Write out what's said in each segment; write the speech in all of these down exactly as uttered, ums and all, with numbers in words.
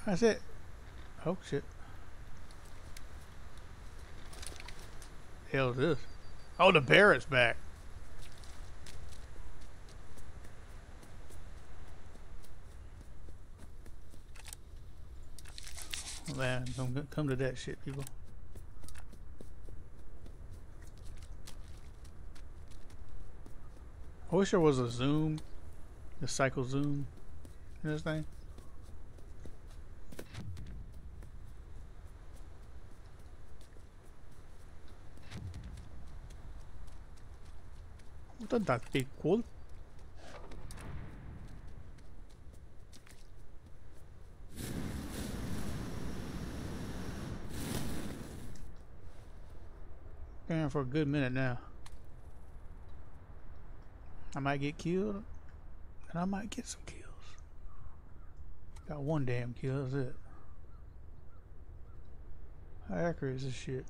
That's it. Oh shit. The hell is this? Oh, the Barrett's back. Man, don't come to that shit, people. I wish there was a zoom, the cycle zoom in this thing. Wouldn't that be cool? Been for a good minute now. I might get killed, and I might get some kills. Got one damn kill, that's it. How accurate is this shit?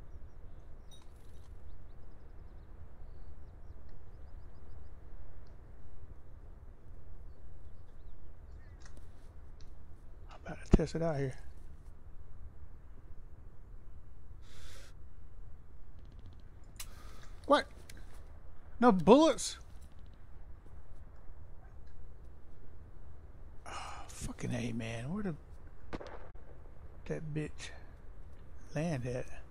I'm about to test it out here. What? No bullets? Oh, fucking A, man. Where the that bitch land at?